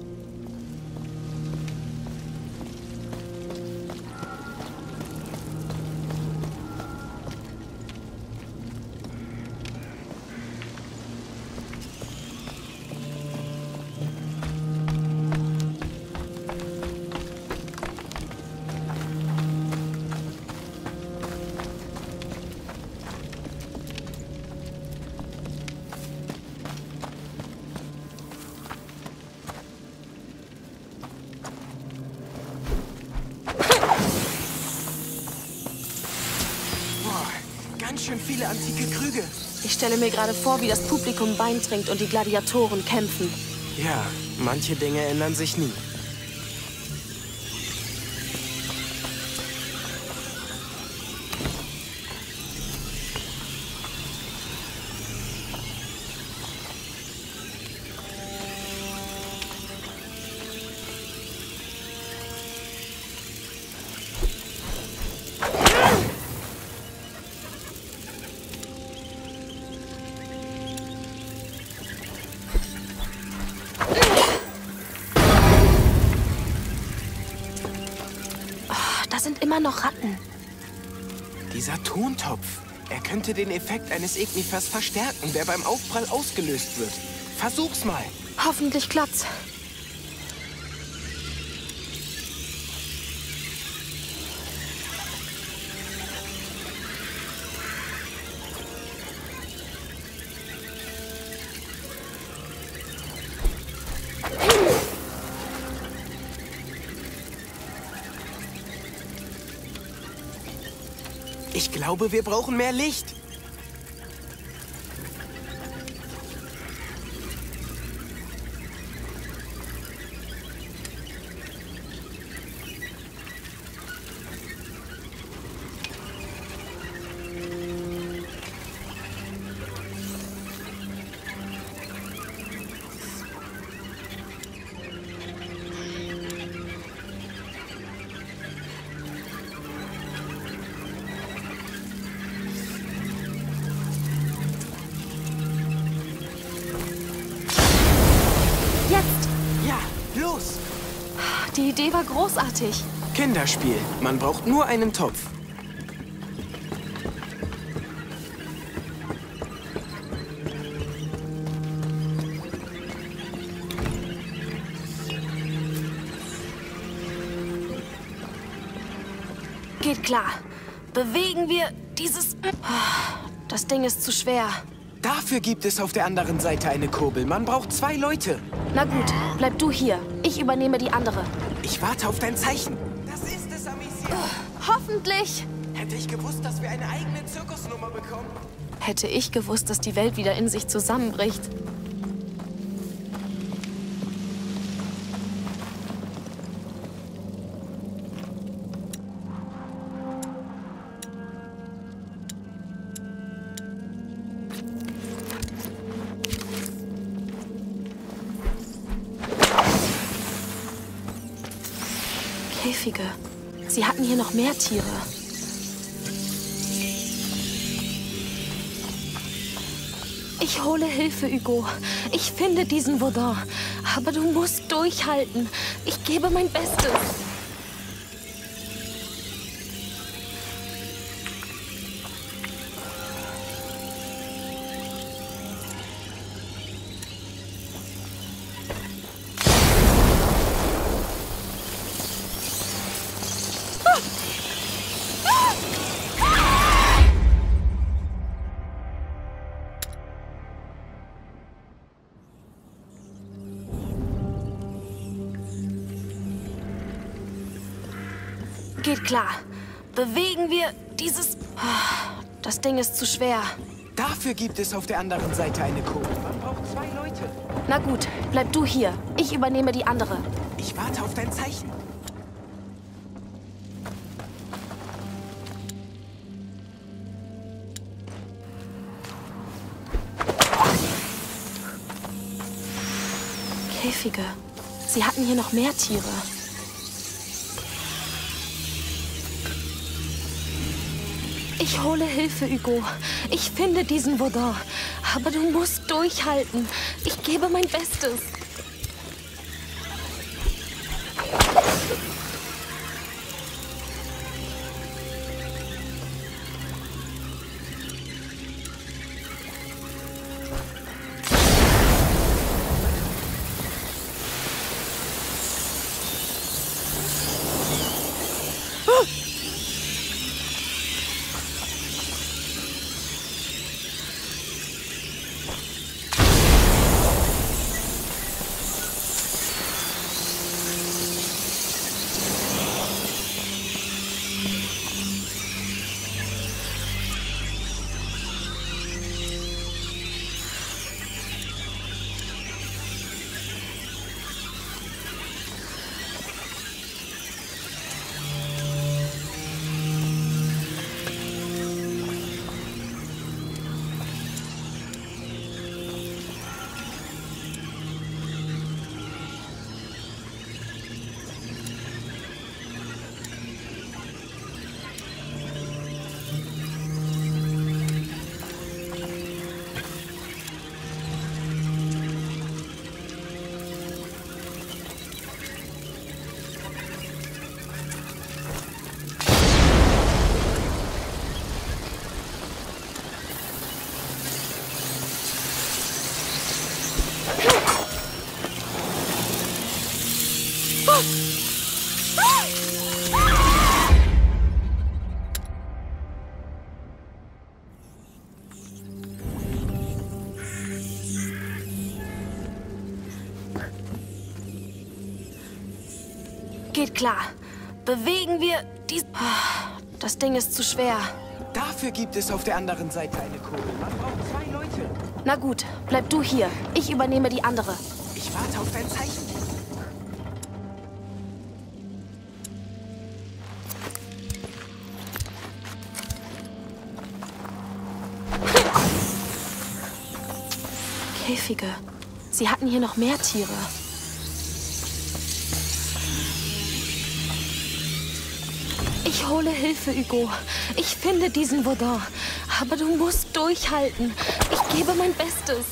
Ganz schön viele antike Krüge. Ich stelle mir gerade vor, wie das Publikum Wein trinkt und die Gladiatoren kämpfen. Ja, manche Dinge ändern sich nie. Da sind immer noch Ratten. Dieser Tontopf. Er könnte den Effekt eines Ignifers verstärken, der beim Aufprall ausgelöst wird. Versuch's mal. Hoffentlich klappt's. Ich glaube, wir brauchen mehr Licht. Idee war großartig. Kinderspiel. Man braucht nur einen Topf. Geht klar. Bewegen wir dieses... Das Ding ist zu schwer. Dafür gibt es auf der anderen Seite eine Kurbel. Man braucht 2 Leute. Na gut, bleib du hier. Ich übernehme die andere. Ich warte auf dein Zeichen. Das ist es, Amicia. Hoffentlich. Hätte ich gewusst, dass wir eine eigene Zirkusnummer bekommen? Hätte ich gewusst, dass die Welt wieder in sich zusammenbricht. Käfige. Sie hatten hier noch mehr Tiere. Ich hole Hilfe, Hugo. Ich finde diesen Vaudin. Aber du musst durchhalten. Ich gebe mein Bestes. Geht klar. Bewegen wir dieses... Das Ding ist zu schwer. Dafür gibt es auf der anderen Seite eine Kurbel. Man braucht 2 Leute. Na gut, bleib du hier. Ich übernehme die andere. Ich warte auf dein Zeichen. Käfige. Sie hatten hier noch mehr Tiere. Ich hole Hilfe, Hugo. Ich finde diesen Vaudin. Aber du musst durchhalten. Ich gebe mein Bestes. Geht klar. Bewegen wir dies... Das Ding ist zu schwer. Dafür gibt es auf der anderen Seite eine Kurbel. Man braucht 2 Leute. Na gut, bleib du hier. Ich übernehme die andere. Ich warte auf dein Zeichen. Käfige. Sie hatten hier noch mehr Tiere. Ich hole Hilfe, Hugo. Ich finde diesen Vaudin. Aber du musst durchhalten. Ich gebe mein Bestes.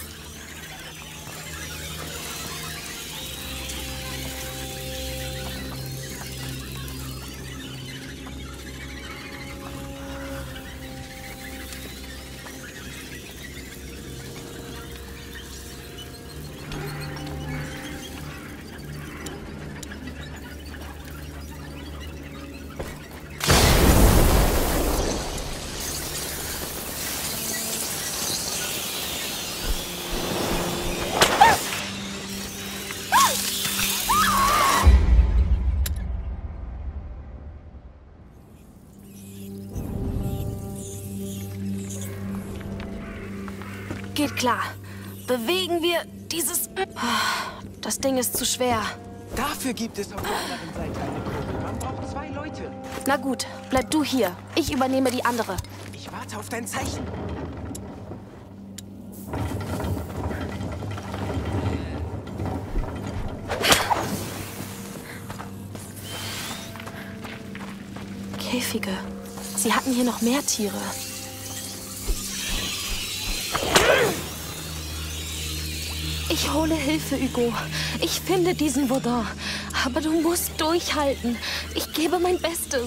Geht klar. Bewegen wir dieses... Das Ding ist zu schwer. Dafür gibt es auf der anderen Seite eine Kurbel. Man braucht 2 Leute. Na gut, bleib du hier. Ich übernehme die andere. Ich warte auf dein Zeichen. Käfige. Sie hatten hier noch mehr Tiere. Ich hole Hilfe, Hugo. Ich finde diesen Vaudin. Aber du musst durchhalten. Ich gebe mein Bestes.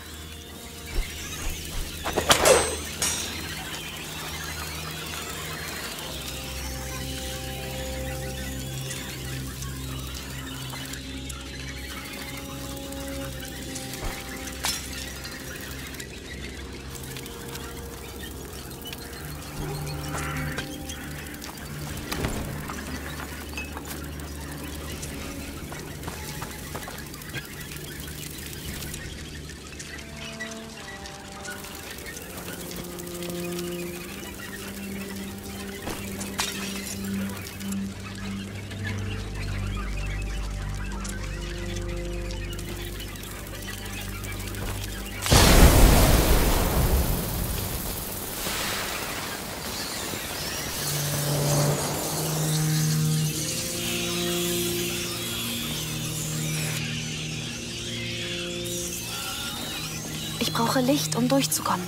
Ich brauche Licht, um durchzukommen.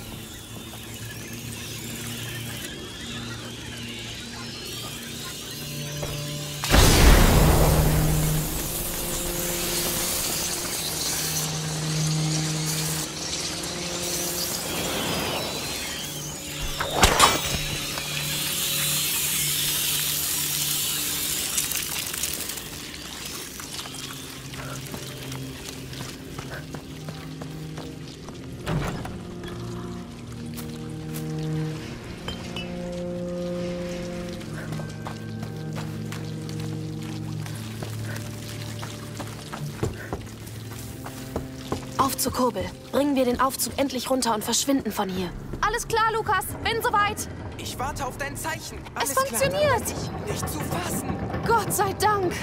Auf zur Kurbel. Bringen wir den Aufzug endlich runter und verschwinden von hier. Alles klar, Lukas. Bin soweit. Ich warte auf dein Zeichen. Es funktioniert. Nicht zu fassen. Gott sei Dank.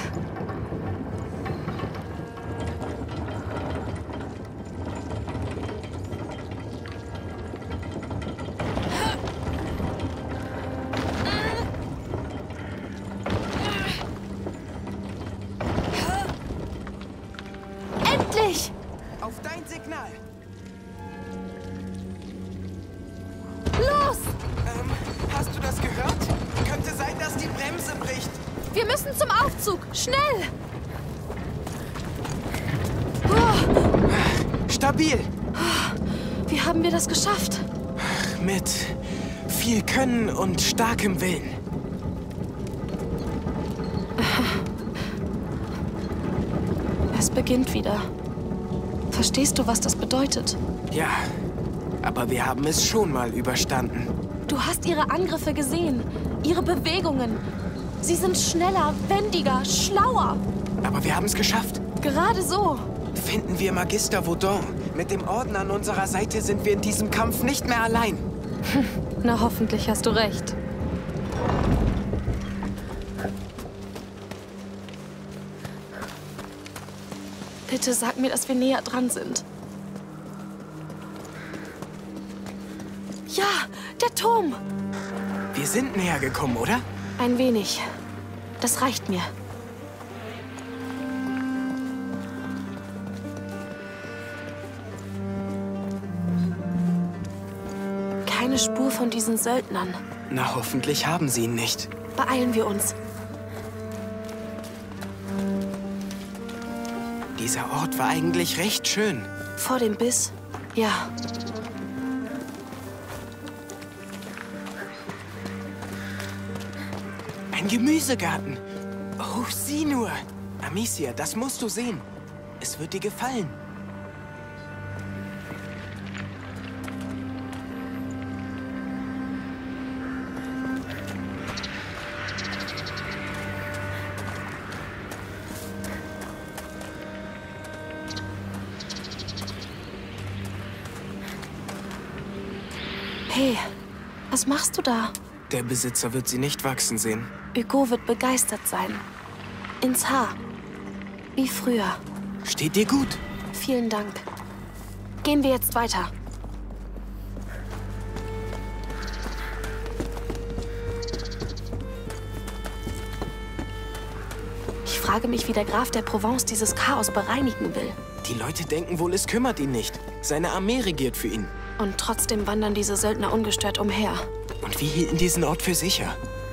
Endlich! Auf dein Signal. Los! Hast du das gehört? Könnte sein, dass die Bremse bricht. Wir müssen zum Aufzug. Schnell! Stabil. Wie haben wir das geschafft? Mit viel Können und starkem Willen. Es beginnt wieder. Verstehst du, was das bedeutet? Ja, aber wir haben es schon mal überstanden. Du hast ihre Angriffe gesehen, ihre Bewegungen. Sie sind schneller, wendiger, schlauer. Aber wir haben es geschafft. Gerade so. Finden wir Magister Vaudin. Mit dem Orden an unserer Seite sind wir in diesem Kampf nicht mehr allein. Na, hoffentlich hast du recht. Bitte sag mir, dass wir näher dran sind. Ja, der Turm. Wir sind näher gekommen, oder? Ein wenig. Das reicht mir. Keine Spur von diesen Söldnern. Na, hoffentlich haben sie ihn nicht. Beeilen wir uns. Dieser Ort war eigentlich recht schön. Vor dem Biss? Ja. Ein Gemüsegarten. Oh, sieh nur. Amicia, das musst du sehen. Es wird dir gefallen. Hey, was machst du da? Der Besitzer wird sie nicht wachsen sehen. Hugo wird begeistert sein. Ins Haar. Wie früher. Steht dir gut. Vielen Dank. Gehen wir jetzt weiter. Ich frage mich, wie der Graf der Provence dieses Chaos bereinigen will. Die Leute denken wohl, es kümmert ihn nicht. Seine Armee regiert für ihn. Und trotzdem wandern diese Söldner ungestört umher. Und wir hielten diesen Ort für sicher.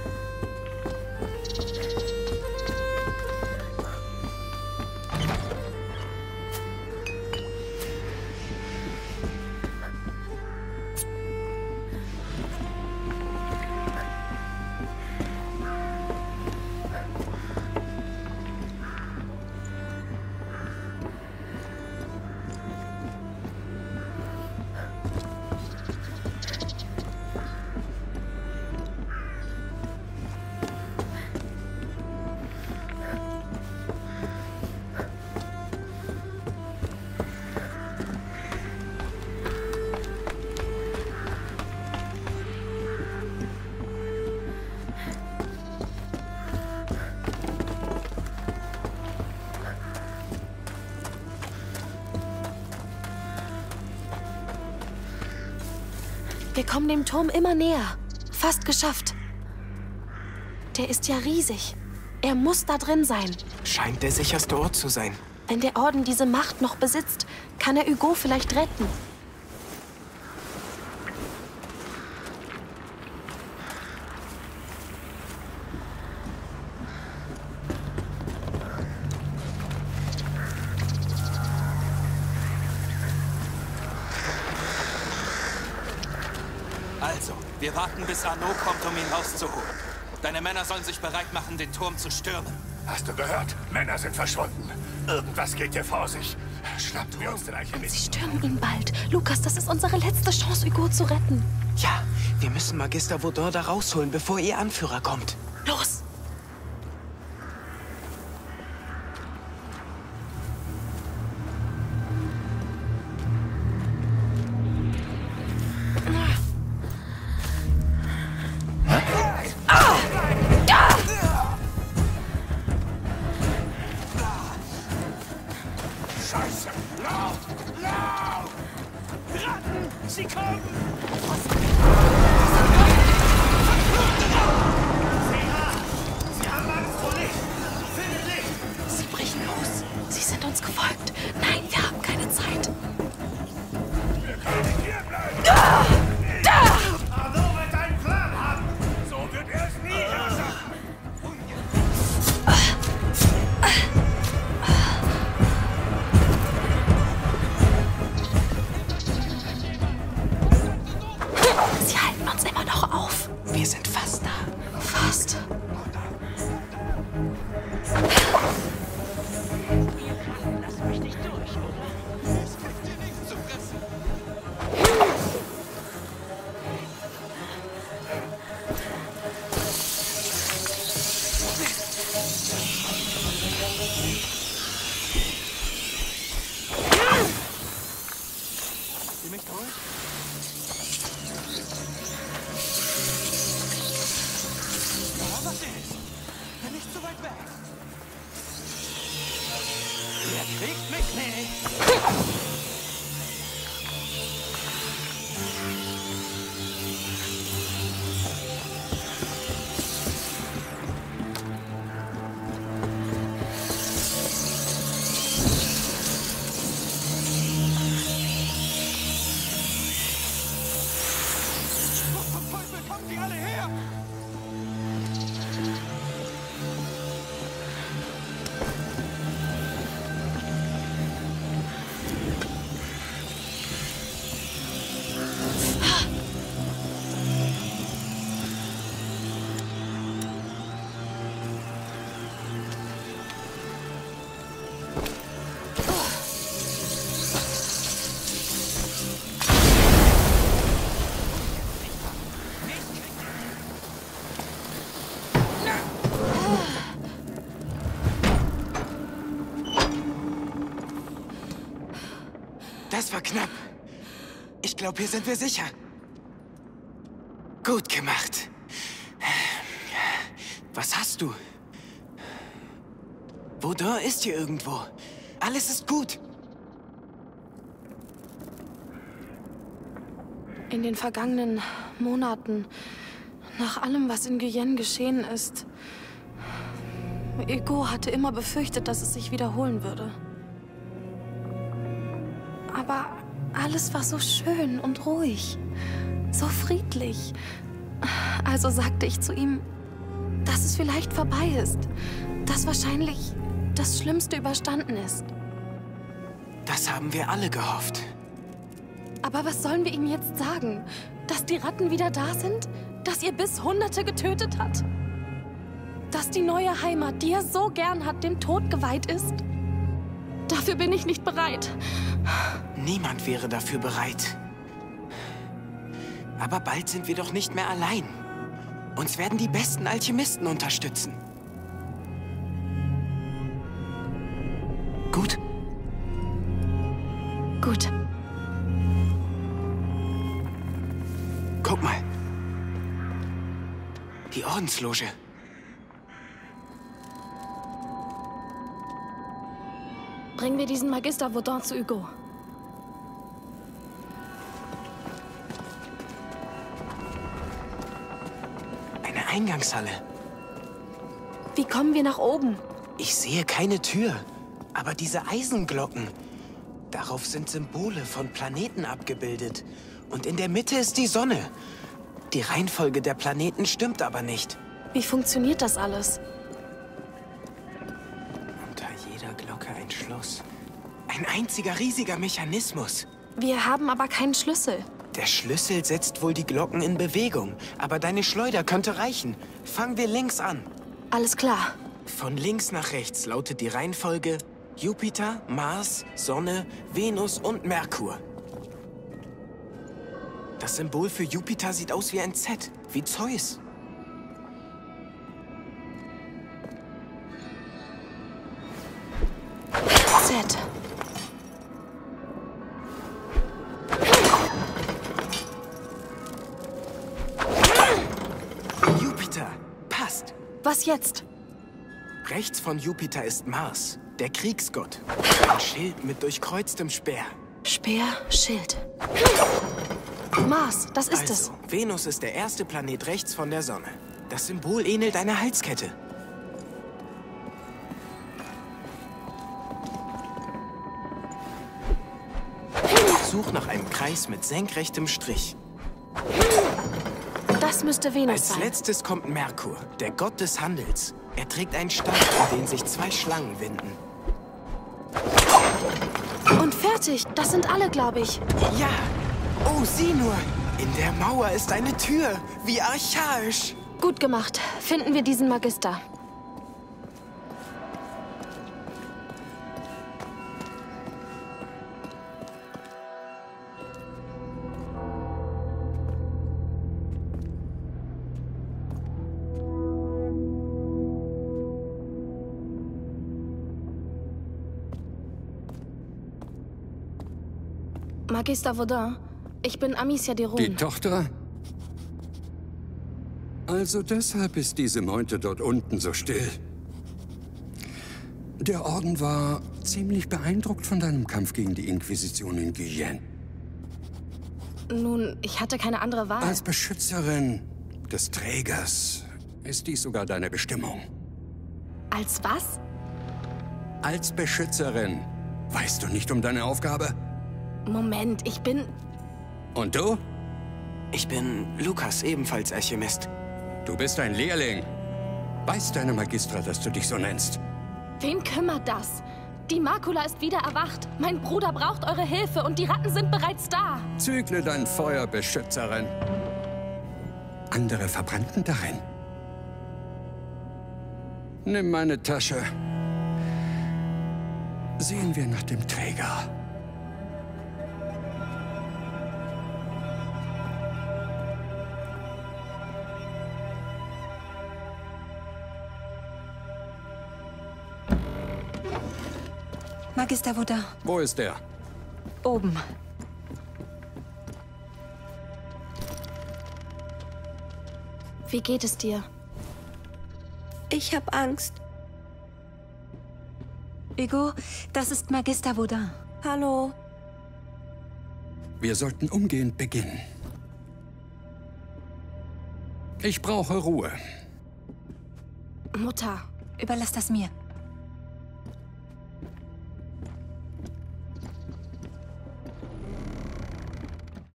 Wir kommen dem Turm immer näher. Fast geschafft. Der ist ja riesig. Er muss da drin sein. Scheint der sicherste Ort zu sein. Wenn der Orden diese Macht noch besitzt, kann er Hugo vielleicht retten. Also, wir warten, bis Arnaud kommt, um ihn rauszuholen. Deine Männer sollen sich bereit machen, den Turm zu stürmen. Hast du gehört? Männer sind verschwunden. Irgendwas geht hier vor sich. Schnappen wir uns den Alchemisten. Sie stürmen ihn bald. Lukas, das ist unsere letzte Chance, Hugo zu retten. Ja, wir müssen Magister Vaudin da rausholen, bevor ihr Anführer kommt. Los! Scheiße! Lauf! Lauf! Ratten! Sie kommen! Sie haben Angst vor Licht! Findet Licht! Sie brechen los. Sie sind uns gefolgt. Nein, wir haben keine Zeit. Wir können nicht hier bleiben! Arnaud wird einen Plan haben! So wird er es nie schaffen! Sie halten uns immer noch auf. Wir sind fast da. Fast. Lass mich nicht durch, oder? Es kriegt dir nichts zu fressen. Sieh mich durch? Ja, was ist? Bin nicht zu weit weg. Ihr kriegt mich nicht. Wo zum Teufel kommen die alle her? Das war knapp. Ich glaube, hier sind wir sicher. Gut gemacht. Was hast du? Vaudin ist hier irgendwo. Alles ist gut. In den vergangenen Monaten, nach allem, was in Guyenne geschehen ist, Hugo hatte immer befürchtet, dass es sich wiederholen würde. Aber alles war so schön und ruhig, so friedlich. Also sagte ich zu ihm, dass es vielleicht vorbei ist, dass wahrscheinlich das Schlimmste überstanden ist. Das haben wir alle gehofft. Aber was sollen wir ihm jetzt sagen? Dass die Ratten wieder da sind? Dass ihr Biss Hunderte getötet hat? Dass die neue Heimat, die er so gern hat, dem Tod geweiht ist? Dafür bin ich nicht bereit. Niemand wäre dafür bereit. Aber bald sind wir doch nicht mehr allein. Uns werden die besten Alchemisten unterstützen. Gut? Gut. Guck mal. Die Ordensloge. Bringen wir diesen Magister Vaudin zu Hugo. Eine Eingangshalle. Wie kommen wir nach oben? Ich sehe keine Tür. Aber diese Eisenglocken. Darauf sind Symbole von Planeten abgebildet. Und in der Mitte ist die Sonne. Die Reihenfolge der Planeten stimmt aber nicht. Wie funktioniert das alles? Unter jeder Glocke ein Schloss. Ein einziger riesiger Mechanismus. Wir haben aber keinen Schlüssel. Der Schlüssel setzt wohl die Glocken in Bewegung. Aber deine Schleuder könnte reichen. Fangen wir links an. Alles klar. Von links nach rechts lautet die Reihenfolge Jupiter, Mars, Sonne, Venus und Merkur. Das Symbol für Jupiter sieht aus wie ein Z, wie Zeus. Z. Jupiter, passt. Was jetzt? Rechts von Jupiter ist Mars, der Kriegsgott. Ein Schild mit durchkreuztem Speer. Speer, Schild. Mars, das ist es. Venus ist der erste Planet rechts von der Sonne. Das Symbol ähnelt einer Halskette. Such nach einem Kreis mit senkrechtem Strich. Das müsste Venus sein. Als letztes kommt Merkur, der Gott des Handels. Er trägt einen Stab, in den sich 2 Schlangen winden. Und fertig. Das sind alle, glaube ich. Ja. Oh, sieh nur. In der Mauer ist eine Tür. Wie archaisch. Gut gemacht. Finden wir diesen Magister. Magister Vaudin, ich bin Amicia de Rune. Die Tochter? Also deshalb ist diese Meute dort unten so still. Der Orden war ziemlich beeindruckt von deinem Kampf gegen die Inquisition in Guyenne. Nun, ich hatte keine andere Wahl. Als Beschützerin des Trägers ist dies sogar deine Bestimmung. Als was? Als Beschützerin. Weißt du nicht um deine Aufgabe? Moment, ich bin... Und du? Ich bin Lukas, ebenfalls Alchemist. Du bist ein Lehrling. Weiß deine Magistra, dass du dich so nennst? Wen kümmert das? Die Makula ist wieder erwacht. Mein Bruder braucht eure Hilfe und die Ratten sind bereits da. Zügle dein Feuer, Beschützerin. Andere verbrannten darin. Nimm meine Tasche. Sehen wir nach dem Träger. Magister Vaudin. Wo ist er? Oben. Wie geht es dir? Ich hab Angst. Hugo, das ist Magister Vaudin. Hallo. Wir sollten umgehend beginnen. Ich brauche Ruhe. Mutter. Überlass das mir.